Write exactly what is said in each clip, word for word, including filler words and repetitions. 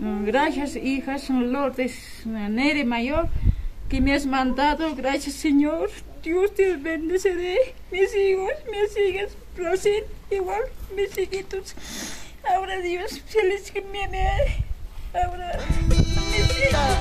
Gracias, hija Lourdes Nere Mayor, que me has mandado. Gracias, Señor. Dios te bendeceré. Mis hijos, mis hijas, Rosín, igual, mis hijitos. Ahora Dios, feliz que me ve. Ahora, mis hijos.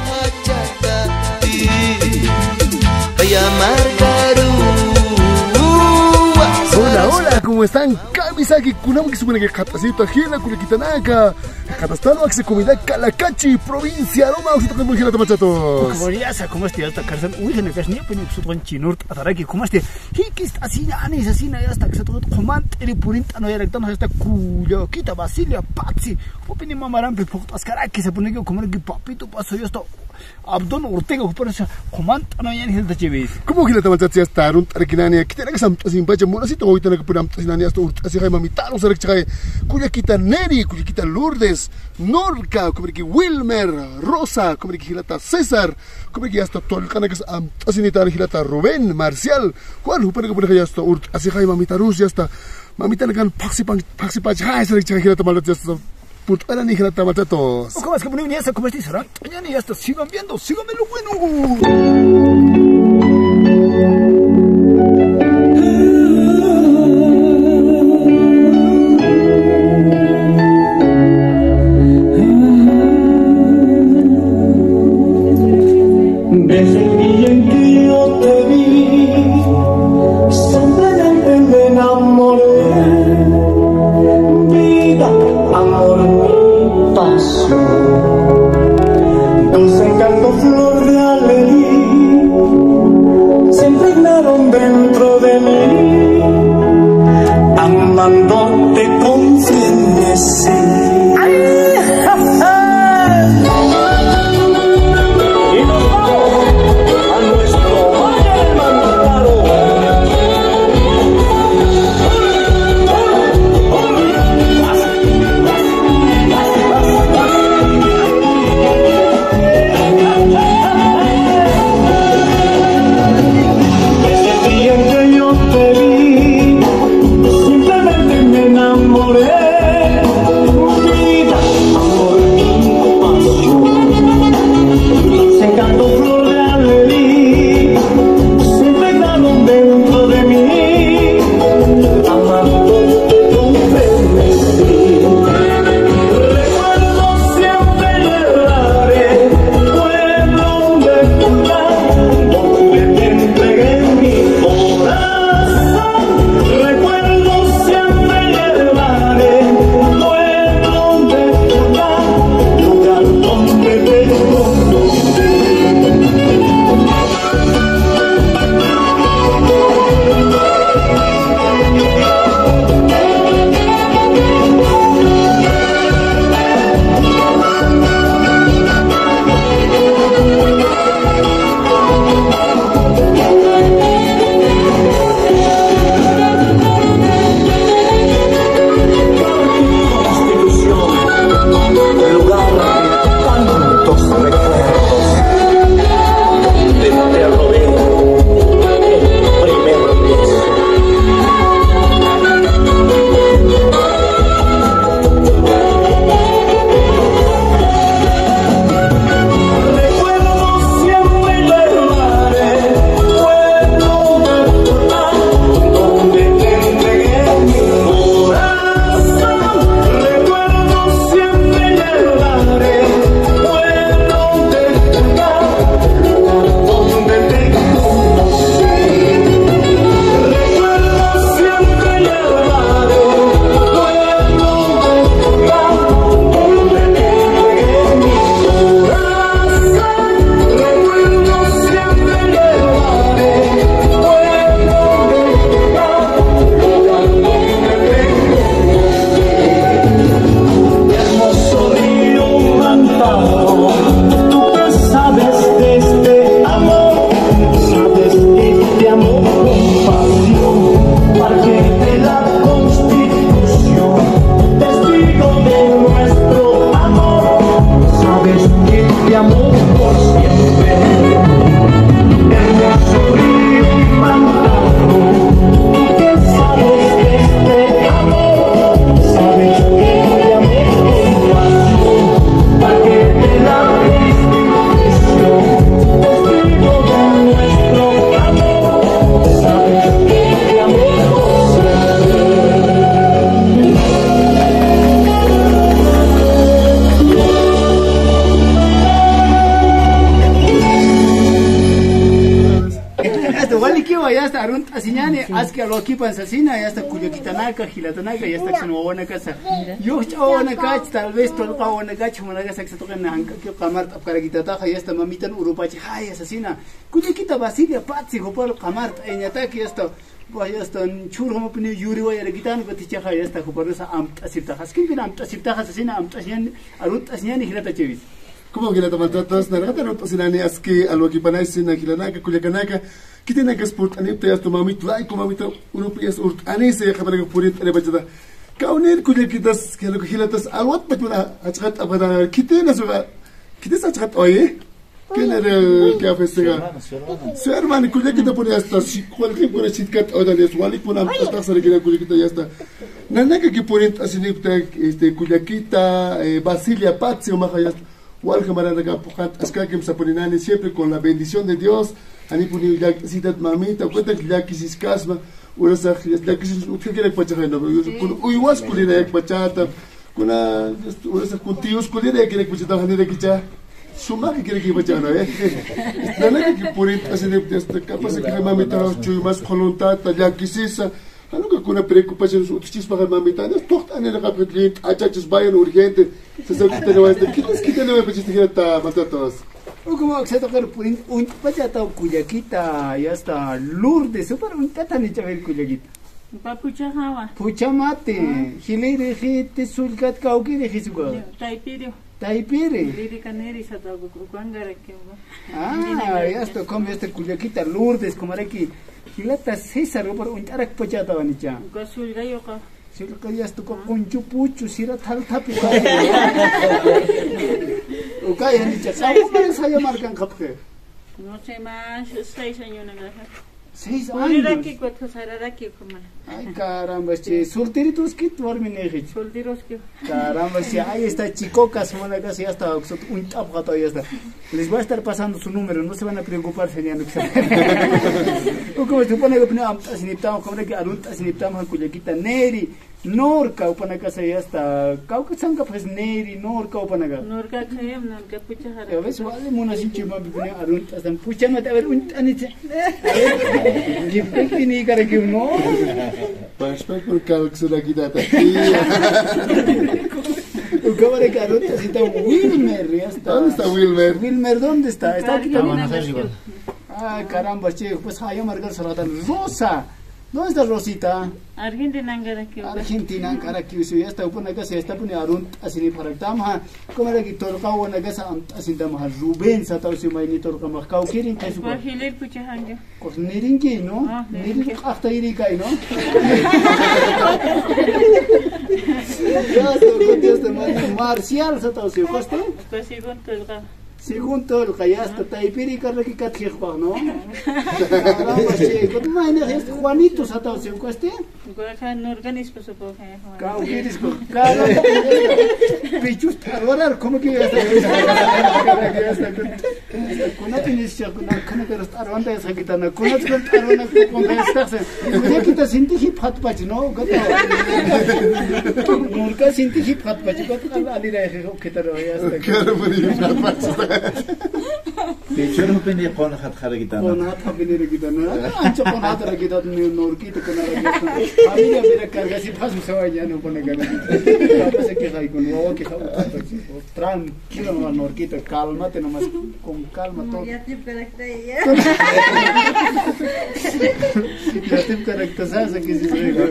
Hola, hola, ¿cómo están? Kamisaki, kunam que supone que Catasito Ajila, Culiquitanaka, Catastano, Axe Comida, Calacachi, provincia, Roma, Usito que Mujila Tamachatos. Como ya como este hasta Carson, uy, en el casnio, pues su buen chinurt, ataraki, como este, Hikis, así, Anis, así, hasta que se todo comand, el purinta, no hay electamos hasta Cuyo, Quita, Basilia, Patsi, Popini Mamarampe, Ascaraki, se pone que como que papito pasó yo hasta Abdon Ortega, por eso, comand, no hay ni de chivis. ¿Cómo que la Tamachachi hasta un Tarkinania, que tiene que ser sin pacha, monacito, hoy tiene que poner Tasinania hasta así, Mamita, los Archay, Cuyaquita Neri, Cuyaquita Lourdes, Norca, como que Wilmer, Rosa, como que Gilata César, como que hasta todo el canal que es Asinita Gilata Rubén, Marcial, Juan, Jupere que pone ya hasta así, Mamita Rus, ya está, Mamita le can Paxipan, Paxipach, Hay, Sergio Gilata Malat, ya está. Puta ni Gilata Matatos. ¿Cómo es que ponen ya como este será? Mañana ya está, sigan viendo, síganme lo bueno. Desde el día en que yo te vi, simplemente me enamoré. Vida, amor, mi pasión, dulce encanto, flor de alegría, se impregnaron dentro de mí, amándote con frenesí. ya está arun asiñani aski alo aquí pansasina ya está cuyaquitanaka gilatanaka ya está xinoona casa yo chawana kach tal vez tol qawana kach mona casa que se toca nanka que qamar tapkara quitataja ya está mamitan urupachi hay asasina cuyaquita basilia patsi hopal qamar eñataki ya está ya está chur homo pini yuri wa ya quitan paticha ya está hopal esa amta sirtajas kin bin amta sirtajas asasina amta asiñani arun asiñani gilata chevis como que la tomatas narata no tosinani aski alo aquí panaisina gilanaka kuyakanaka kitena que sport anipta ya to mamit lai como mamita uno pies urt anise khabara que purit ale bajada kaunir kuyakitas que lo gilatas alwat batuna achqat abada kitena suga kites achqat oye quién era que afesega su hermano kuyakita pone hasta cualquier pone chitkat o dale wali pone hasta sare que kuyakita ya está nanaka que purit asinipta este kuyakita Basilia Patsi o maja Wal camarada Pucat, Askakim Saponinani, siempre con la bendición de Dios, Anipuni Citat Mamita, cuenta que ya quisis casma, Urasa, ya quisis, ¿qué quiere Pachajano? Uywas Kulina Pachata, Kuna, Urasa Kuntius Kulina, quiere Pachata, Hanera Kicha, Suma que quiere que Pachano, eh? Nada que Purit, así de capaz de que Mamita, Chuymas Kolontata, ya quisisa. Ano que kuna preocupação os outros para mamita, nós tocht ane na capitulin, achachos bayan urgente, se sabe que tem mais, que nos que tem mais para gente tá matatos. O como que se toca por um pachata cuyaquita, ya está Lourdes, super un tata ni chaver cuyaquita. Papucha hawa. Pucha mate, hilere hite sulkat kauki de hisugo. Taipirio. Taipire. Liri caneri sa tago kuangara que. Ah, ya está como este cuyaquita Lourdes, como era aquí. Hilata César por un tarak pachata vanicha. Gasul gayoka. Sulka ya esto con kunchu puchu sira tal tapi. Uka ya ni chasa, ¿cómo se llama marcan kapke? No sé más, seis años na gaja. Seis años. años. Aquí cuatro sarara que como. Ay caramba, che, solteritos que duermen en Solteros que. Caramba, si ahí está chicocas, mona casi hasta un tap gato ya está. Les va a estar pasando su número, no se van a preocupar, señor. O como se pone que pone asiniptamos, como que arunta asiniptamos cuyaquita neri, norca, upana casa ya está. Cauca sanka pues neri, norca upana casa. Norca kayam, norca pucha jara. A veces vale mona sin chima pone arunta, están pucha mate a ver un anite. Gipek ini cara que uno. Para esperar por cal que se la quita ta. O como de carota si está Wilmer, ya está. ¿Dónde está Wilmer? Wilmer, ¿dónde está? Está aquí también. también. Ay, caramba, che, pues hay marcar salata. Rosa. ¿Dónde está Rosita? Argentina angara que. Argentina, cara que ya está upana casa está pone arun asini paraktam como era que tolka wana casa asinta ma Rubén sa tau si mai ni tolka ma kau kirin kai su. Por hilir pucha hanga. Ko nirin ki no? Nirin afta iri kai no? Ya to ko Dios te manda Marcial sa tau si coste. Pues sí con tolka. Según tolka ya está taipiri karla ki kat khikpa no? Caramba, che, ko mai ne es Juanito sa tau si coste. Guaja no organismo se puede hacer. Kau kiris ko. Caramba. Pichus tarorar como que ya está. Kuna tienes ya kuna kana pero taronda esa kitana. Kuna tienes tarona con estas. Ya kita sinti hip hat pach no. Nurka sinti hip hat pach ko ali rahe ho kitaro ya está. Claro, por hip hat. De hecho, no penía con hat hat kitana. Con hat habine kitana. Ancho con hat ra kitana nurki to kana. Familia mira carga si paso se vaya no pone cara. Parece que hay con nuevo que tranquilo no norquito, cálmate nomás con calma todo. Ya te carácter ya. Ya te caracterizas que si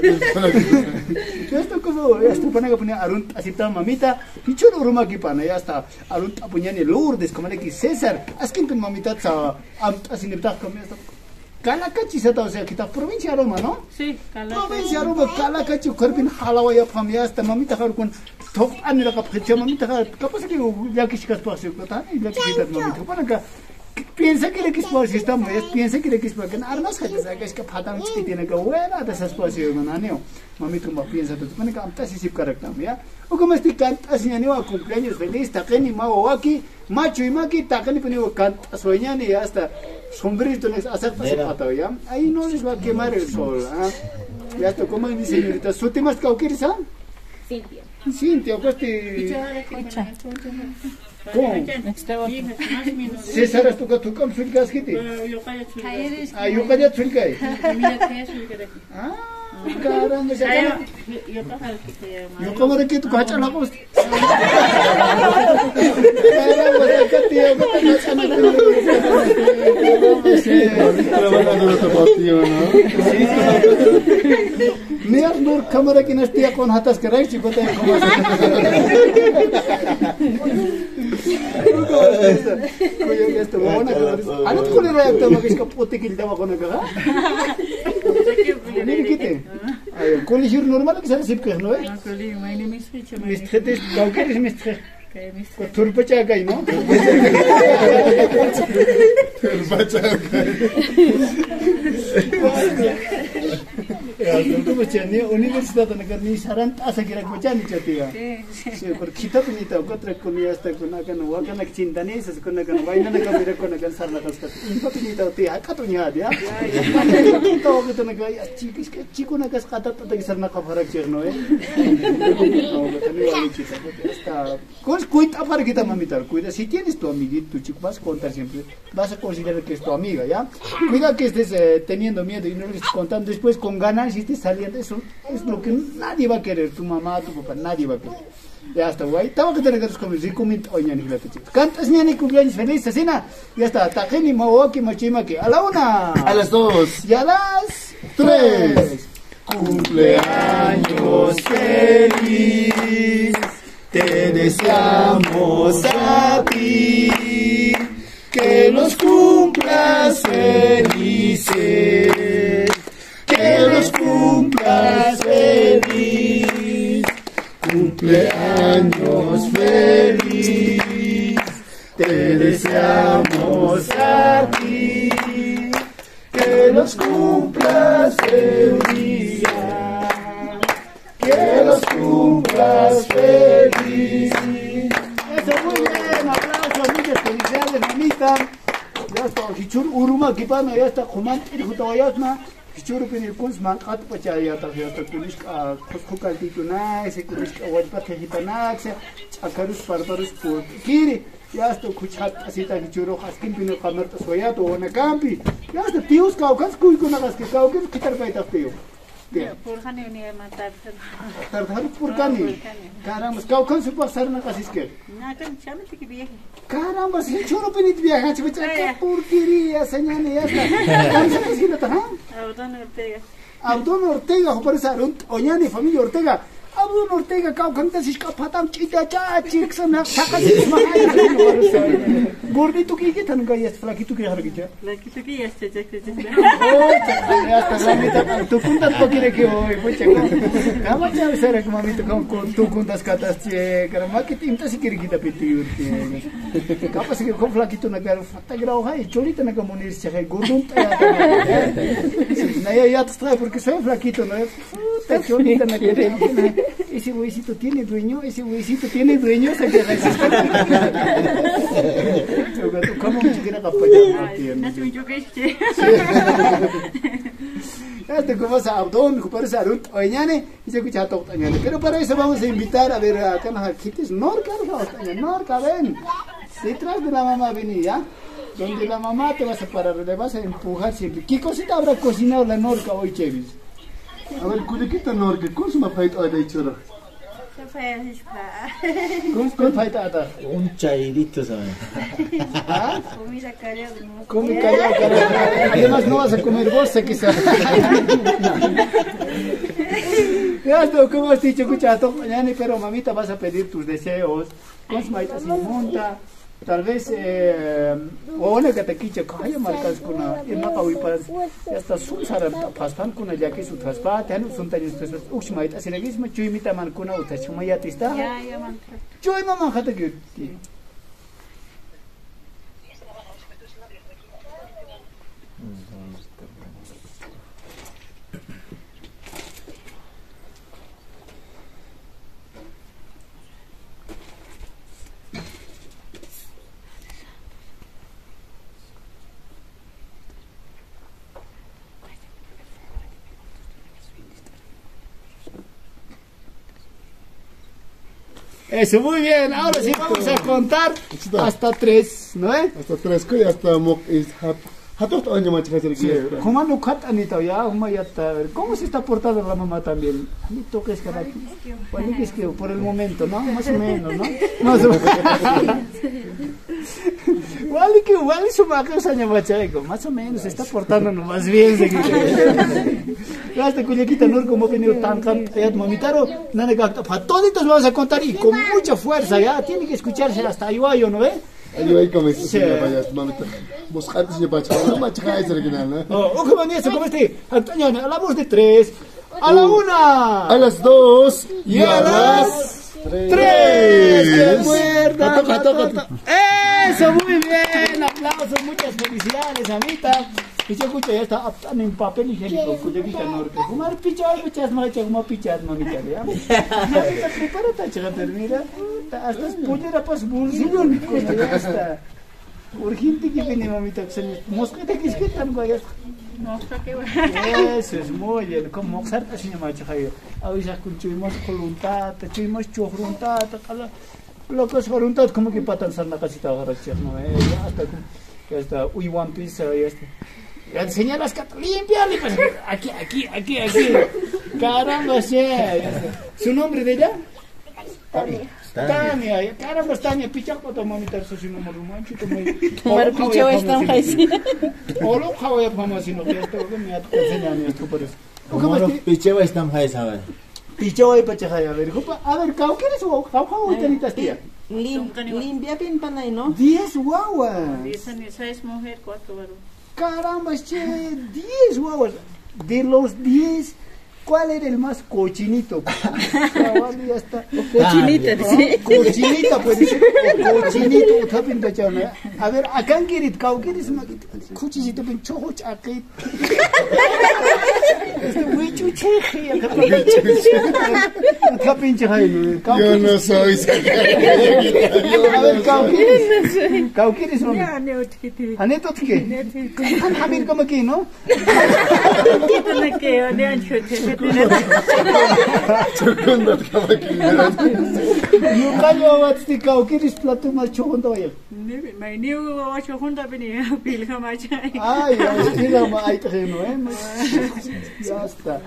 yo esto como esto pone que pone arun así ta mamita, picho no ruma aquí pana ya está. Arun apuñan el Lourdes como le que César, askin con mamita sa así nepta como esto. Kalakachi sa tao sa kita provincia Roma no? Sí, Kalakachi. Provincia Roma Kalakachi korbin halawa ya famia sta mamita har kun tok an la kapritya mamita har kapasa que ya que chicas paseo ko ta ya que kita mamita para ka piensa que le quispo sistema es piensa que le quispo que armas hay que que patan chiqui tiene que buena de esas espacio no aneo mamita como piensa tú para que amta si sip correcta ya o como este canta así aneo a cumpleaños feliz ta que ni mago aquí macho y maki ta que ni poneo canta sueñan y hasta sombrerito les hacer pasar ya ahí no les va a quemar el sol ¿ah? Ya esto como mi señorita su tema es cauquirisa Cintia Cintia, questi... Escucha. ¿Cómo? César, ¿esto que tú con Zulka es que Ah, yo calla Zulka. Ah, caramba, ya está. Yo como de que tú cachas la costa. Caramba, ya que tío, que te cachas la costa. Niar nur kamera ki nastia kon hatas karai chico te como Kuya esto buena ano to le reacta ma kiska pote kilta ma kono ka Ni kite Ay koli jur normal ki sar sip kerno eh Koli my name is Richard. Mistretes kauker is mistre Ko turpacha gai no Turpacha Ya, tentu macam ni universitas tu negara ni saran tak sekira macam ni cakap ya. So, per kita punya tahu kau terus kuliah tu kau nak kan, wah kan nak cinta ni, sesuatu kau nak kan, wah ini nak kau bila kau nak kan sarana kau sekat. Ini punya tahu tiada, kau tu ni ada ya. Kita tahu kita nak ya, cikgu cikgu nak kan sekat tu tak sarana kau farak cerno eh. Oh, betul ni wali cerita. Kau kau itu apa kita mamitar? Kau itu si tienes tu amiguito, chico vas a contar siempre, vas a considerar que es tu amiga, ya. Cuida que estés eh, teniendo miedo y no le estés contando después con ganas. Si estés saliendo, eso es lo que nadie va a querer, tu mamá, tu papá, nadie va a querer. Ya está, güey. Estaba que tener que descubrir, si comí hoy ni la techo. Cantas ni cumpleaños feliz, asina. Ya está, tajeni, maoki, machimaki. A la una. A las dos. Y a las tres. Cumpleaños feliz. Te deseamos a ti. Que los cumplas felices. Que los cumplas feliz, cumpleaños feliz, te deseamos a ti, que los cumplas feliz, que los cumplas feliz. Eso muy bien, aplausos, muchas felicidades, mamita. Ya está, Hichur Uruma, Kipano, ya está, Juman, Irjutawayasma. Hichur pini kuns man at pachaya ta ya ta kunis ka khukal ti tuna ese kunis ka wad pa khita na se akarus parbarus por kiri ya sto khuchat asita hichuro khaskin pini khamar ta soya to na kampi ya sto tius ka khas kuy kuna kas ke ka ke kitar pa ta teo Purkhani ni matar. tar tar purkani caramba ka khas su pasar na kasis ke Na kan chame ti biye. caramba hichuro pini viaja chicha ka porquería señane ya está cansa kasina ta ha Abdon Ortega. Abdon Ortega, por esa oñani familia Ortega. Abdon Ortega, kau kanta sis kapatam cita cacik sana sakas mahal. Gordito que que tan gayas flaquito que harga ya. Flaquito que ya se cheque. Oh, ya está mamita, tu kuntas pa quiere que hoy, pucha. Kama ya será que mamita con con tu kuntas katas che, karma que tinta si quiere kita pitir. Kapa si con flaquito na gar fata grau hai, cholita na comunir se hai gordun ta. Na ya ya te trae porque soy flaquito, no es. Te cholita na que ese huesito tiene dueño, ese huesito tiene dueño, se queda así. ¿Cómo me chiquera capaz de No se me choqueche. Este como sa abdón, para salud, oñane, y se escucha todo oñane. Pero para eso vamos a invitar a ver a Canaja Kitis, Norca, Norca, ven. Detrás de la mamá venía, donde la mamá te vas a parar, le vas a empujar siempre. ¿Qué cosita habrá cocinado la Norca hoy, Chevis? A ver, kulikita Norca, ¿cómo se me ha ido de churro? ¿Cómo cómo falta ata? Un chairito, ¿sabes? ¿Ah? Comida callada. Come callado, callado. Además no vas a comer bolsa quizás. Ya esto, como has dicho, escucha, mañana, pero mamita vas a pedir tus deseos. Con su maita sin monta. Tal vez, eh, o una que te quiche, calla marcas con una, y no cabe para, ya está, sun sara, paspan con una ya que su traspa, te han sun taños, pues, uch maita, si le guis, me chui mita man con una, uta chuma ya te está. Ya, ya man. Chui mamá, jata que, Eso, muy bien. Ahora sí vamos a contar hasta tres, ¿no es? Hasta tres, que ya está mok is hat. Hatot año más que Sí. ¿Cómo no cat Anita ya? Ya está. ¿Cómo se está portando la mamá también? Anito que es que bueno, que es que por el momento, ¿no? Más o menos, ¿no? Más o menos. Vale que vale su maca año machaco, más o menos se está portando más bien se hasta cuyaquita no como venido tan ya mamitaro nada que para toditos vamos a contar y con mucha fuerza ya tiene que escucharse hasta Ayuayo, ¿no ve? Ayuay como esto se vaya mamita buscar se va a no macha es original, ¿no? Oh, ¿cómo es eso? ¿Cómo este? Antonio, a la voz de tres, a la una, a las dos y a las tres. Recuerda. Eso, muy bien. Aplausos, muchas felicidades, Amita. Y se escucha, ya está tan en papel higiénico. Cuyaquita norte. Fumar pichas, pichas, macha, como pichas, mamita. ¿Ya? Prepárate, chagata, mira. Hasta pudiera pas bolsillo. Ya está. Urgente que viene, mamita. Mosqueta que es que tan guayas. Eso es muy bien. Como moxarta sin macha, jayo. A veces tuvimos voluntad, tuvimos chu voluntad, lo que es voluntad como que patan san la casita agarrar, ¿no? Ya hasta ya está uy one piece ya está. Ya señalas que limpia, aquí, aquí, aquí, aquí. Caramba, sí. ¿Su nombre de ella? Tania. Tania, caramba, Tania, pichaco to mamita su sino marumanchi to mai. Tomar pichao están ahí. Olo khawaya phama sino que esto que me enseñan esto por eso. Como picheo están ahí, ¿sabes? Pichao ahí pachaya, a ver, a ver, ¿cómo quieres o cómo tenitas tía? Limpia bien panay, ¿no? diez guaguas. diez años, seis mujer, cuatro varón. Caramba, che, diez guaguas. De los diez, ¿cuál era el más cochinito? Ya está. Cochinita, sí. Cochinita, puede ser. Cochinito, tapin pachana. A ver, acá en Kirit, ¿cómo quieres? Cochinito, pen chojo chakit. Este güey chucheje. Acá pinche jaime. Yo no soy A ver, ¿cómo quieres? ¿Cómo quieres? ¿Aneto qué? Hamir como aquí, ¿no? Chukundat kama ki. Yo callo a ti ¿cómo quieres plato más chocondo ya? Mai niu wa chokunda bini pil kama chai. Ay, ya ma ay te no, eh. Ya está.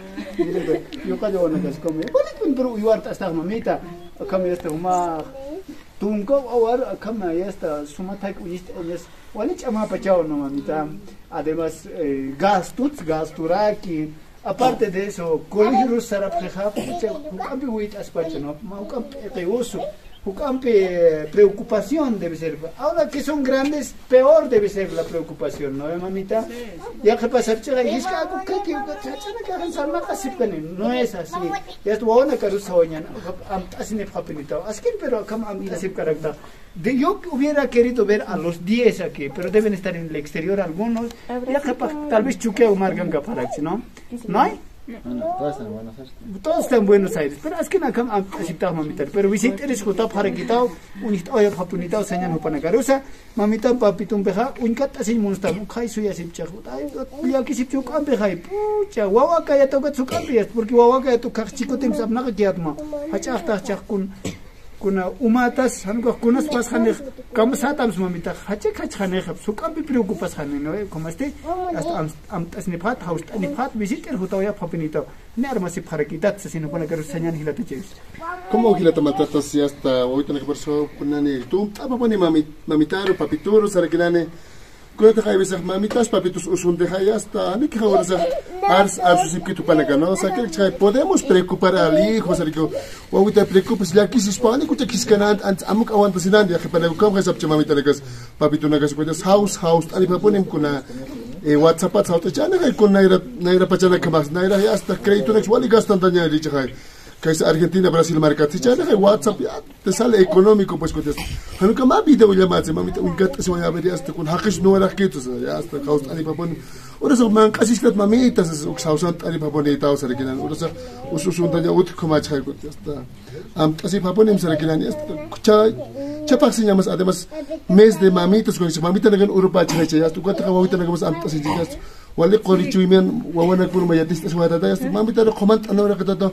Yo callo una cosa como. ¿Cuál es tu igual hasta mamita? Como este uma tunco ahora como ya está suma tai kuiste es. ¿Cuál es ama pachao no mamita? Además gastos, gasturaki. Aparte de eso, colegio sarapjeja, hukampi huit aspacho, ¿no? Hukampi reuso, hukampi preocupación debe ser. Ahora que son grandes, peor debe ser la preocupación, ¿no, mamita? Ya que pasar chica, y es que algo que que que que salma casip canen, no es así. Ya estuvo una carusa oñan, así ne papelito. Así pero como am casip carácter. De, yo hubiera querido ver a los diez aquí, pero deben estar en el exterior algunos. Ya que tal vez chuque o margan caparaxi, ¿no? ¿No hay? No, todos están en Buenos Aires. Todos están en Buenos Aires, pero es que no han aceptado mamita. Pero visitar es justo para quitar un oye papunitao señal para carusa, mamita papito un peja, un cat así monsta, un kai suya sipcha. Ay, ya que sipcha un peja, pucha, guaguaca ya toca su cambias, porque guaguaca ya toca chico tem sabna que ya toma. Hacha hasta chakun. Kuna umatas hango kunas pas khane kam satams mamita hache khach khane khap sukam bi preocupas khane no como este hasta am am tasni phat haust ani phat visiter hutaya papinito ne armasi pharakitat sino pone que señan hilata cheus como hilata matatas si hasta hoy tengo que por so punani tú tapa pone mami mamitaro papituro sarakilane Kuna te caibes mamitas papitos usun de hay hasta ni que ahora sa ars ars sipkitu panaka no sa que chay podemos preocupar al hijo sa digo o te preocupes ya que si hispano que te kiskanant ant amuk awan pasinan ya que para como que sabche mamita legas papito nagas puedes house house ali paponem kuna e whatsapp at sauta chana hay con naira naira pachana kamas naira ya hasta crédito next wali gastan daña dicha hay que es Argentina, Brasil, marca. Si ya deja WhatsApp, ya te sale económico, pues con esto. Nunca más video llamadas, mamita, un gato se va a ver ya hasta con hackers no era que ya hasta caos ali papón. Ahora son man casi que mamitas, es uxausan ali papón y tal, será que no. Ahora son ususun daña ut como achai con esta. Am así papón em será que no. Cha cha paxi llamas además mes de mamitas con eso. Mamita nagan Europa chai ya. Tu cuenta que mamita nagan mas am así llegas. Wali qori chuimen wawana kur mayatis taswata ya. Mamita no comand anora que todo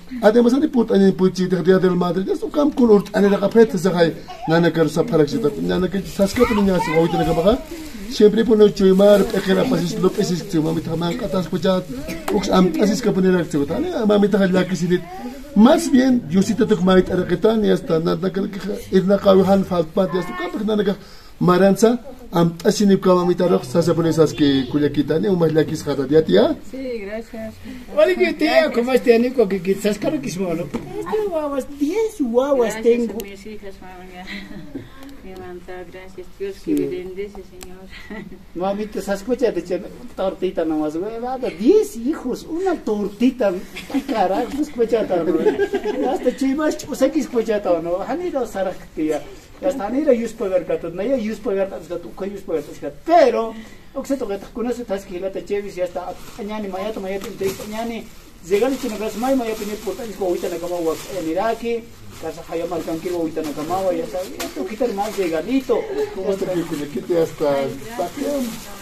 Además, hay put ani puchi de Real Madrid. Esto cam con urt ani la capeta se hay. Nana que sa para que nana que saska punya se hoy tiene que bajar. Siempre pone chuimar, pequeña pasis lopes es chuma mi taman katas puchat. Ux am asis que pone reacción. Tani mami ta la que sinit. Más bien, yo sí te toco marit araketan y hasta nada que irna kawihan falpat y hasta que nana que maranza am asini kama mi tarok sa se pone esas que culiaquita ni un más la que es jata dia tía. Sí, gracias. Oye, que tía, ¿cómo estás, Nico? Que quizás caro que es malo. Este guaguas, diez guaguas tengo. Gracias a mis hijas, mamá. Mi manta, gracias. Dios que me bendice, Señor. Mamita, ¿se escucha de echar tortita nomás, güey? Vada, diez hijos, una tortita. Carajo, se escucha todo, ¿no? Hasta chimas, pues aquí escucha todo, ¿no? Haniro sarak, tía. Hasta haniro yus pagar gatos, no ya yus pagar gatos, gato, que yus pagar gatos, pero, o que se toca, con eso estás que la te chevis y hasta añani, mayato, mayato, añani. Zegali chino gas mai mai apne portan ko uita na kamawa en Iraki casa haya marcan que uita na kamawa ya sabe esto quitar más zegalito Hasta que culiaquita hasta paqueam.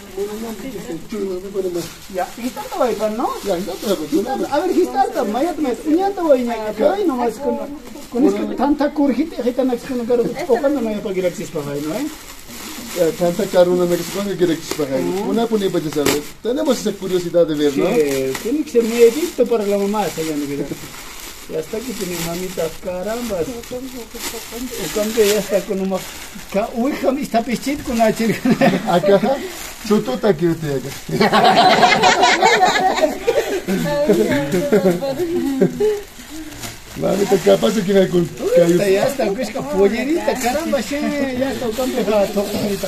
ya histata vai pan no Ya, ya te a ver histata mayat met unyanta vai na kai no más con con es tanta curjita hita na con garo tocando no ya para galaxis para no eh tanta caruna me que quiere que se una pone para saber. Tenemos esa curiosidad de ver, ¿no? que tiene que ser medito para la mamá esa ya no quiere ya está que tiene mamita caramba o cambio ya está con una uy cam está pichit con la chica Acá, chutota que te acá. Mami, te capaz de que hay con ya ya está que es pollerita caramba che ya está cambio la toquita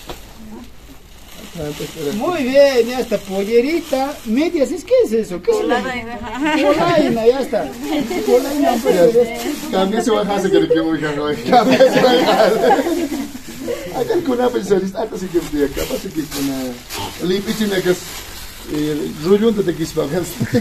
muy bien ya está pollerita medias es que es eso qué es polaina ya está polaina Cambia se baja se que que voy a no. Cambia se baja. Acá con una especialista hasta sí que te capaz de que con una lipichina que es rollo de que se baja.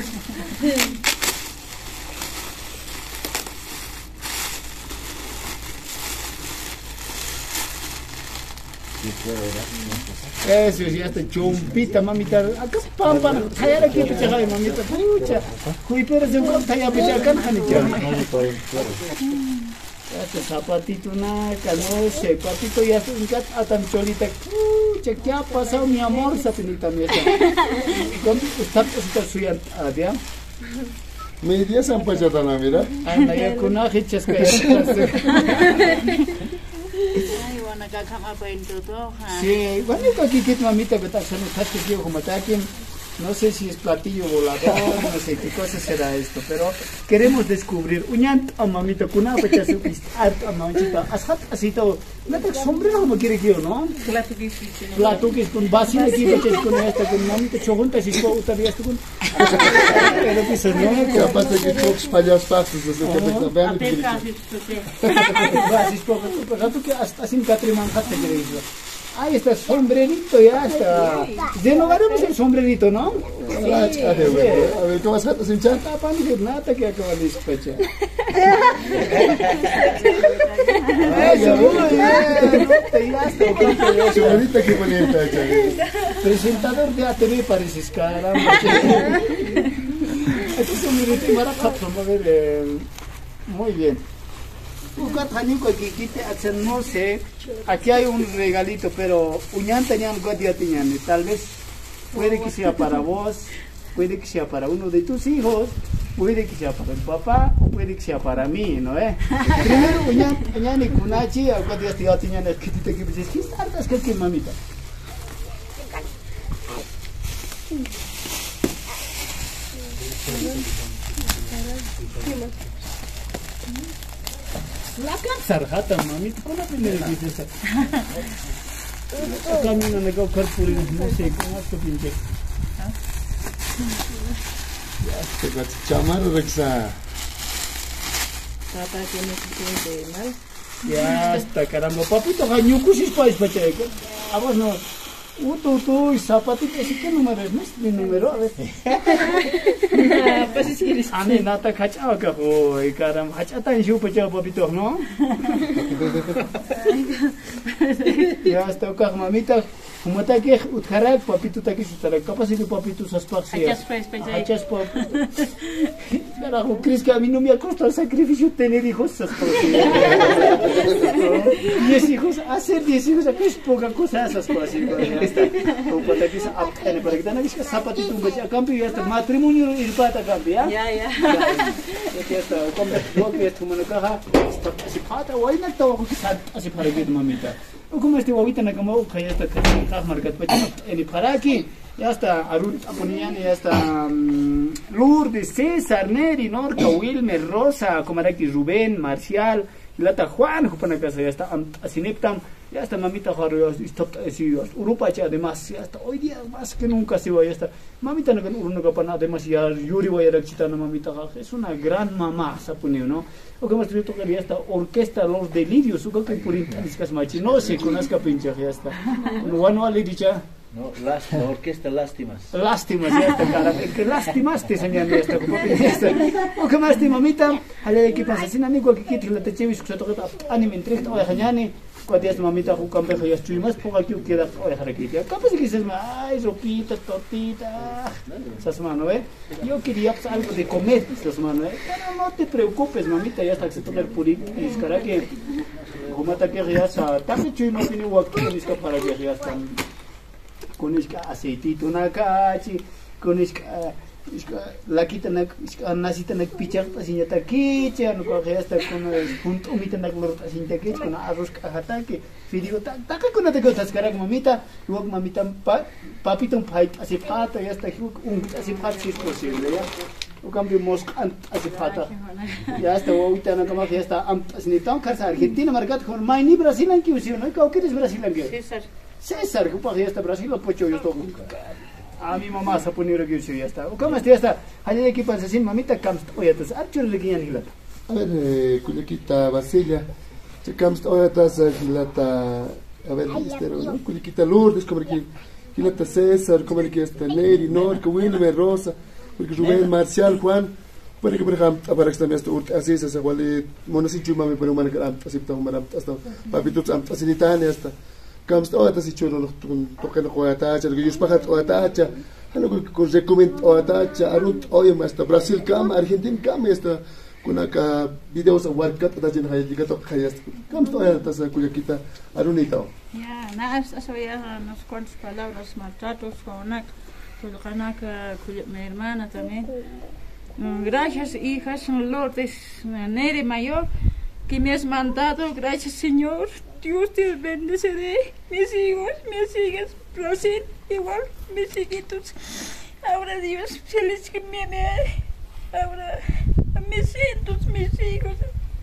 eso ya está chompita mamita acá pampa tayar aquí te chaya mamita pucha cuy pero se un tayar pe acá hanicha ya está zapatito na canoche patito ya un cat atam cholita pucha qué ha pasado mi amor sapinita mesa con está está suya adia Me diría San Pachatana, mira. ana ya kuna hichas que Ay, bueno, acá cama para el todo. sí, bueno, aquí que mamita que está haciendo tache que como ataque, no sé si es platillo volador, no sé qué cosa será esto, pero queremos descubrir. Uñant a mamita kuna pecha su art a mamita, ashat así todo. No te sombrero como quiere que yo, ¿no? Plato que sí. Plato que con base aquí pecha con esta con mamita chojunta si ko utaría esto con. Pero que se no Capaz de que todos fallas pastos, desde que te vean. Até casi você. Base es poco, pero que hasta sin catriman hasta que dice. Ahí está sombrerito ya está. De no varemos el sombrerito, ¿no? A ver, ¿cómo vas a sin chat? Apa ni nada que acaba de escuchar. Eso, muy bien. Ya está. Ahorita que bonita, Presentador de A T V pareces, caramba. Este sombrerito para a ver. Muy bien. No sé, aquí hay un regalito, pero tal vez puede que sea para vos, puede que sea para uno de tus hijos, puede que sea para el papá, o puede que sea para mí, ¿no? Eh? Primero, uñan y kunachi, algo de este gato, uñan, que te que dices, ¿qué estás que que mamita? La sarjata, mami, ¿cómo la primera que dices? Camino me cago carpuri, no sé, ¿cómo esto pinche? Te vas a chamar, Rexa. Papá tiene que tener mal. Ya está, caramba, papito, gañucusis país, pache. A vos no. Uto, uto, y zapatito, así que número es, ¿no? Mi número, a ver. Pues es que eres. A mí, nata, cachaba, cajo, caramba, cachata en su pache, papito, ¿no? Ya está, cajo, mamita. como está que utkarak papito está que utarak capaz de papito sus paxia Hachas pues, pues, ahí. hachas pap carajo crees que a mí no me ha costado el sacrificio tener hijos esas cosas diez hijos hacer diez hijos aquí es poca cosa esas cosas como para que se para que tenga que zapatito un beso a cambio y hasta matrimonio y pata cambio ya Ya, ya. ya está como lo que es como una caja así pata o hay una todo así para que tu mamita como este huevito na como que ya está que está marcado en para aquí ya está Arun Aponian ya está Lourdes César Neri Norca Wilmer Rosa como aquí Rubén Marcial Lata Juan para casa ya está Asineptam ya está mamita Jaro está así Europa ya además ya está hoy día más que nunca se va ya está mamita no no que para además ya Yuri va a ir a quitar mamita es una gran mamá sapunio no o como estoy tocando ya está orquesta Los Delirios o que por internet machi no se conozca pincha ya está no no le dicha No, las, la orquesta Lástimas. Lástimas, ya está, cara. Que lastimaste, señor, ya está. O que más te mamita, a la que pasa, sin amigo que quieres la teche, que se toca anime en tres, o de jañane, cuando ya mamita, un campeón, ya estoy más, por aquí queda, o de jaraquita. Capaz que dices, ay, ropita, tortita, esas manos, ¿eh? Yo quería algo de comer, esas manos, ¿eh? Pero no te preocupes, mamita, ya está, que se toca el purito, y es cara que, como está que ya está, también yo no tengo aquí, es para que ya está. Con isca aceitito na cachi, con isca la quita na nasita na pichar pasinya taquicha, no coge hasta con punto umita na glor pasinya taquicha con arroz cajataque, video ta ta con na taquicha cara mamita, luego mamita pa papito un pai así pata ya está un así pata si es posible ya. O cambio mosca así pata. Ya está ahorita na como ya está así ni tan casa Argentina marcat con mai ni Brasil en que usio, no que es Brasil en que. César. César, que para está Brasil, lo pocho yo todo. A mi mamá se pone que yo ya está. O cómo está ya está. Allá de aquí pasa sin mamita camst. Oye, entonces, archo le guían hilata. A ver, culiquita Basilia, se camst oye atrás hilata, a ver, listero, ¿no? Culiquita Lourdes, como que hilata César, como que está Neri, Norca, Wilmer, Rosa, porque Rubén, Marcial, Juan. Para que por ejemplo, para que también esto así se igual, monasinchu mami pero man que así está un man hasta papito así ni tan hasta. Kamst oh ta si chulo no token ko atacha que yo pagat o atacha ano ko recommend o atacha arut oye hasta Brasil cam Argentina cam hasta kuna ka videos work kat ta jin hay diga to khayas kamst oh ta sa kuya kita arunita Ya, nada, eso ya unas cuantas palabras maltratos con una con mi hermana también. Gracias, hijas, Lourdes Neri Mayor, que me has mandado, gracias, Señor. Dios te bendeceré, mis hijos, mis hijas, Brasil, igual, mis hijitos. Ahora Dios, feliz que me ve. Ahora, a mis hijos, mis hijos.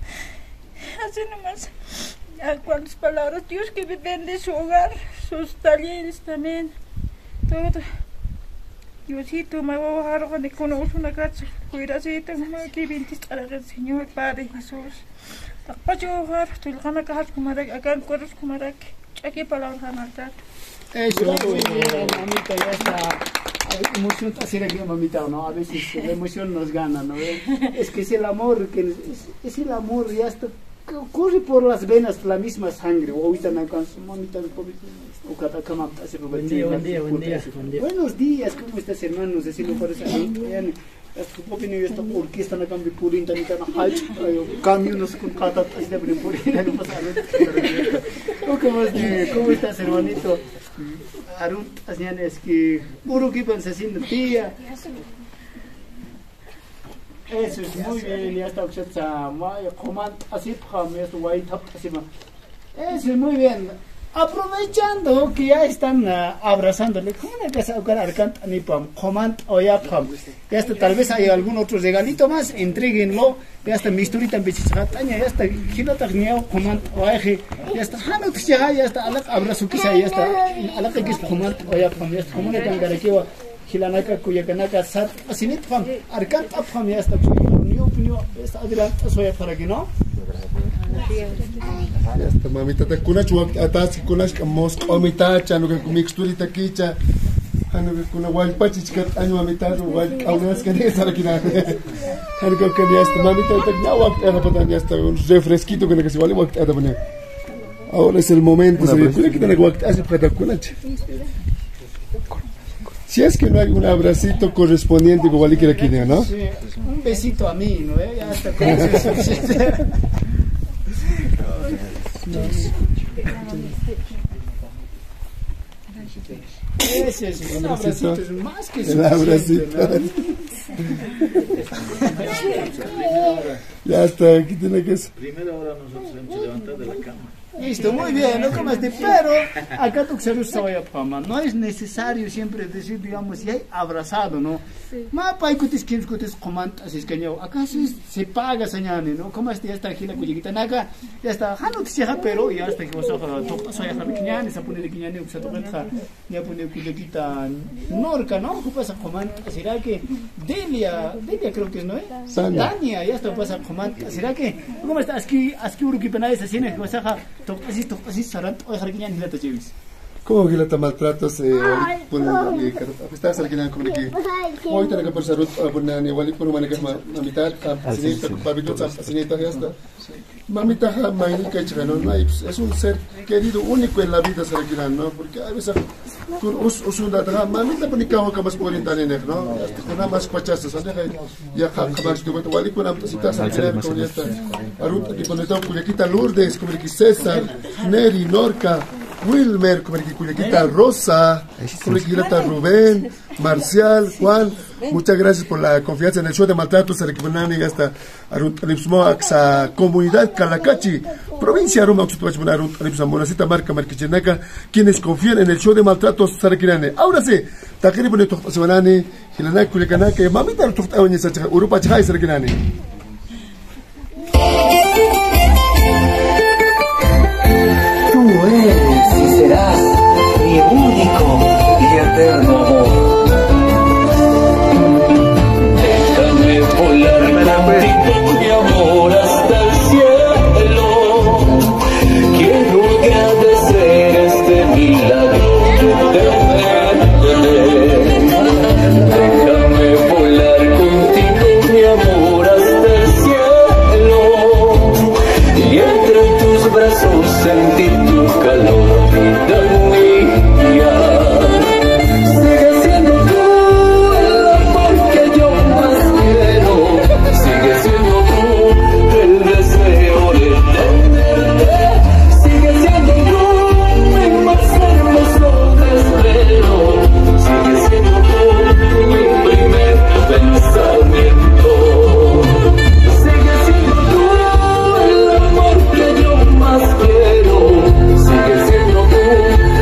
Así nomás. A cuantas palabras, Dios que me bendiga su hogar, sus talleres también. Todo. Diosito, me voy a bajar cuando conozco una casa. Cuidadito, que bendiga al Señor Padre Jesús. Apacho har tulkhana ka hat kumarak akan korus kumarak aquí palabra maltrato. Eso, mamita, ya está. Emoción así que mamita, no, a veces la emoción nos gana, ¿no? Es que es el amor que es, es el amor ya está corre por las venas la misma sangre. Ahorita no con su mamita de pobre. O cada cama hace buen día, buen día, buen día. Buenos días, ¿cómo estás, hermanos? Así no parece Este popinho esta orquesta na cambio purinta ni tan halt cambio nos con kata así de purinta no pasa nada. ¿Cómo estás? ¿Cómo estás, hermanito? Arun asñan es que puro que pensa sin tía. Eso es muy bien, ya está ochenta, maya coman así pam esto guay tap así ma. Eso es muy bien. Aprovechando que ya están uh, abrazándole, ¿cómo le vas a buscar arcant ni pam? Coman o ya pam. Ya está, tal vez hay algún otro regalito más, entréguenlo. Ya está, misturita en bichicataña, ya está, gilota gniao, coman o aje. Ya está, hano tía, ya está, alak abrazo quizá, ya está, alak que es coman o ya pam, ya está, como le dan garaquewa, gilanaka, cuyacanaka, sat, así ni pam, arcant a pam, ya está, ni opinión, está adelante, soy para que no. Ya está, mamita, te kuna chuak atas kunas kamos omita chano que mixturita kicha ano que kuna wal pachi chikat año mamita wal aunas que ne sara kina ano que ya está mamita te nawak era para ya está un refresquito que que se vale wak ada bane Ahora es el momento. Si es que no hay un abracito correspondiente, igual que aquí, ¿no? Sí, un besito a mí, ¿no? Ya está con eso suficiente. Ese es un abracito, es más que el abracito. Ya está, aquí tiene que ser. Primero ahora nosotros hemos que levantar de la cama. Listo, muy bien, ¿no? Como este, pero acá tú que no es necesario siempre decir, digamos, si hay abrazado, ¿no? Ma pai kutis kim kutis comand así es que yo acá sí se paga señane, ¿no? Como este ya está aquí la cuyita naga, ya está, hano te seja pero ya está que vos a topa soy a kiñane, se pone de kiñane, se toca ya pone cuyita norca, ¿no? ¿Qué pasa comand? ¿Será que Delia, Delia creo que es, ¿no? Dania, ya está pasa comand. ¿Será que cómo está aquí aquí uruki penales así, ¿no? Que vas a topa así topa así sarat o dejar kiñane la tachevis. ¿Cómo que la maltratos? Ponen está saliendo como que hoy tengo que pasar poner ni igual por manejar mamita pasinita papito pasinita ya está mamita maínica chano no es un ser querido único en la vida saliendo no porque a veces con us usunda ta mamita ponica ho kamas por internet no nada más pachas sa ya jamás tuvo igual con amtita saliendo con esta aruta que con esto Cuyaquita Lourdes como que César Neri Norca Wilmer, como que Cuyaquita Rosa, como que Rubén, Marcial, Juan, muchas gracias por la confianza en el show de maltratos, y hasta a comunidad Calacachi, provincia de Roma, Monacita Marca, Marquichenaca, quienes confían en el show de maltratos, ahora sí, Takiri Bonito Semanani, Hilana Culiacanaca, mamita Europa Chai, Sarkinani. Tú eres y serás mi único y eterno amor. Déjame volar contigo, mi amor, hasta el cielo. Quiero agradecer este milagro que te ofrece. Déjame volar contigo, mi amor, hasta el cielo. Y entre tus brazos sentir tu calor, vida mía. Sigue siendo tú el amor que yo más quiero. Sigue siendo tú el deseo de tenerte. Sigue siendo tú mi más hermoso desvelo. Sigue siendo tú mi primer pensamiento. Sigue siendo tú el amor que yo más quiero. Sigue siendo tú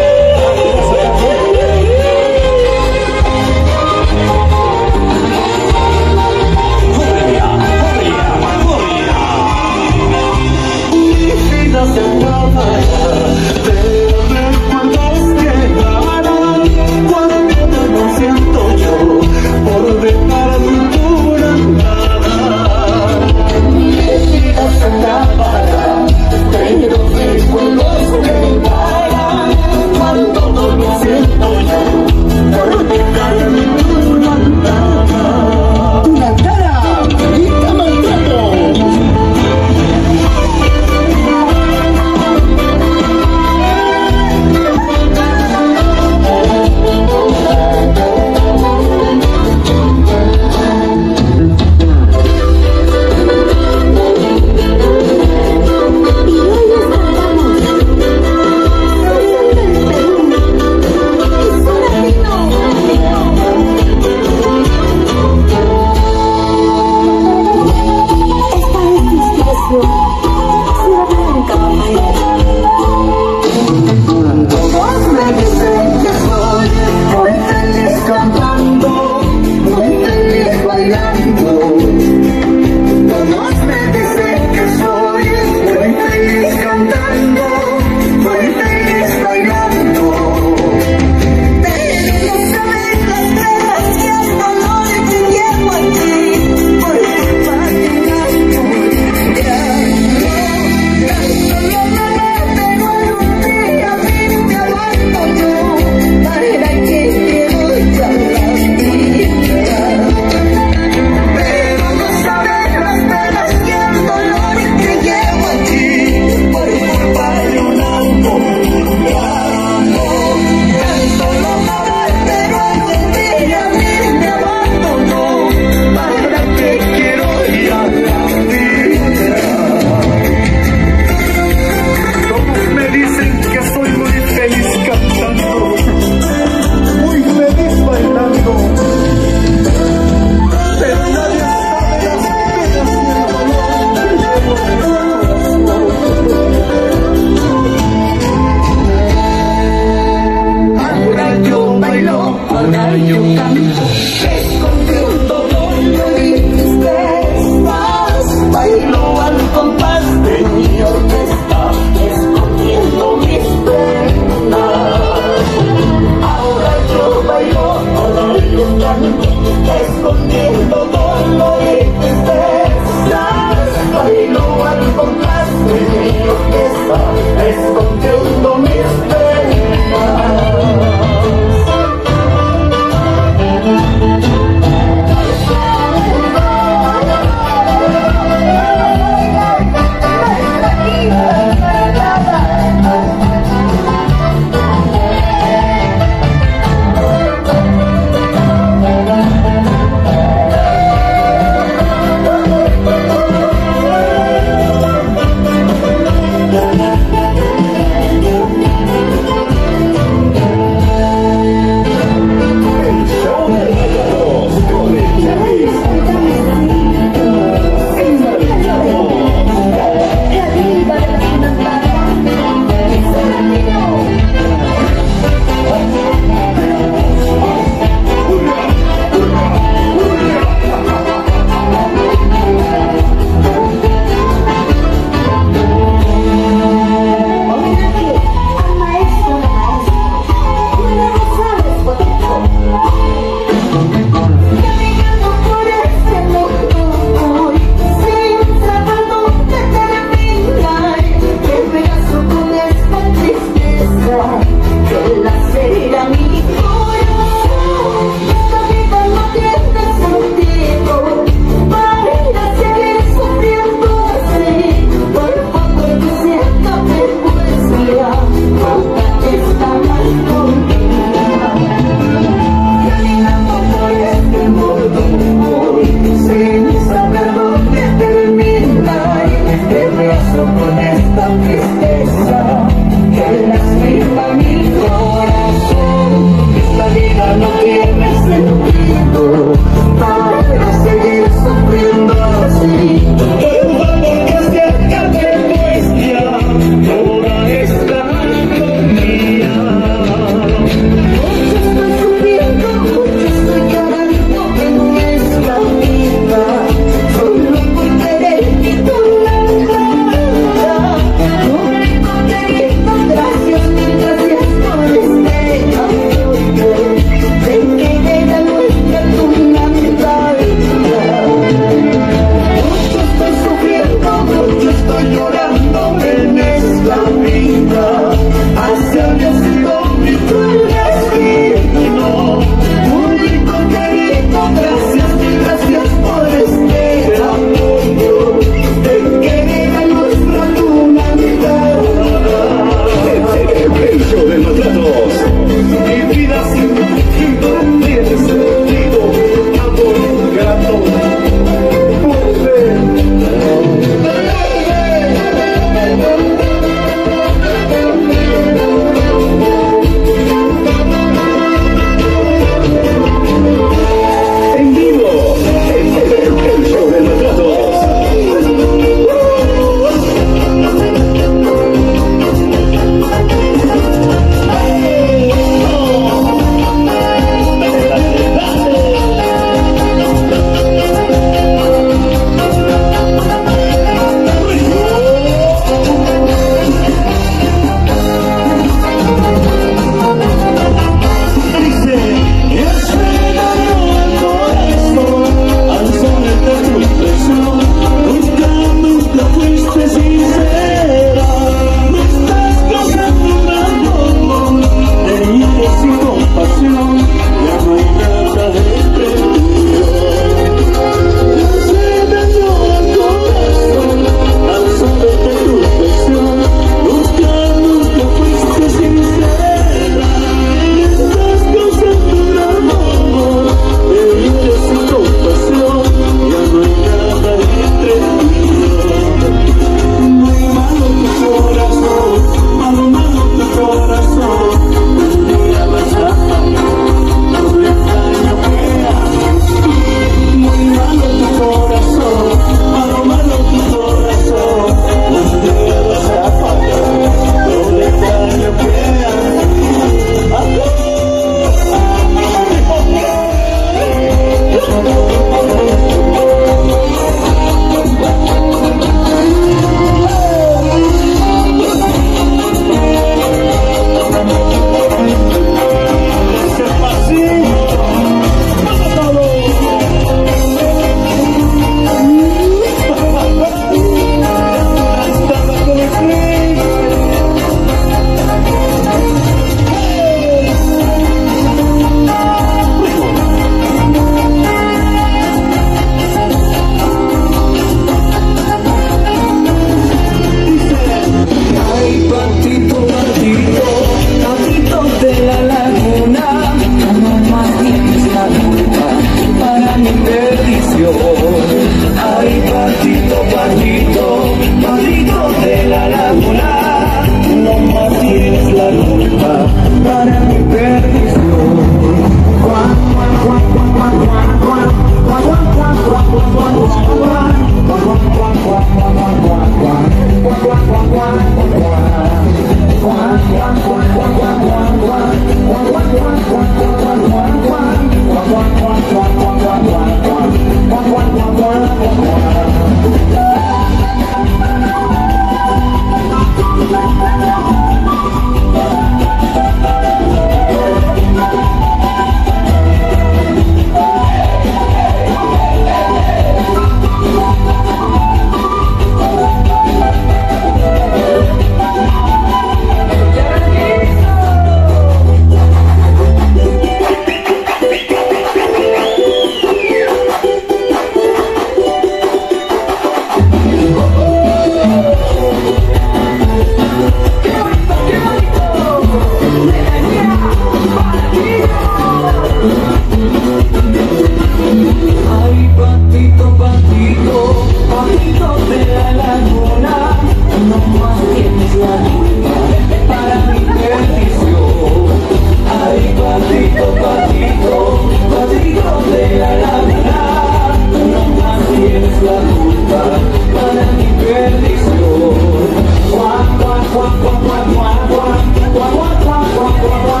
la culpa para mi perdición. Guau, guau, guau, guau, guau, guau, guau, guau, guau, guau, guau, guau,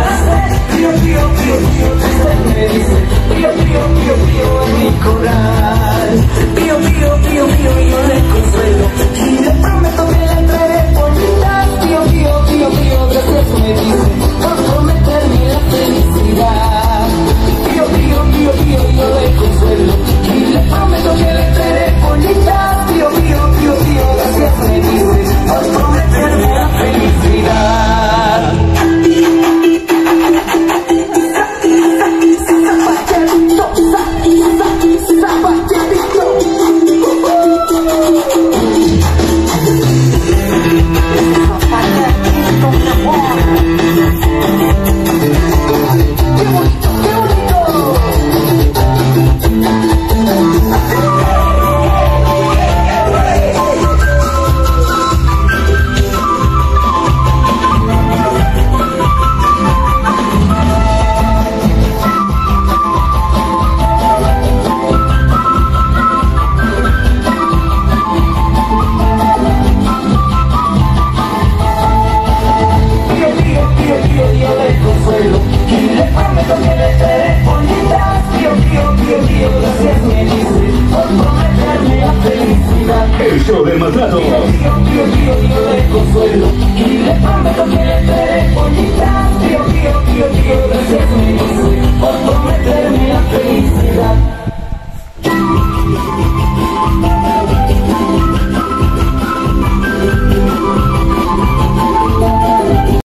Pío, pío, pío, pío en mi corazón.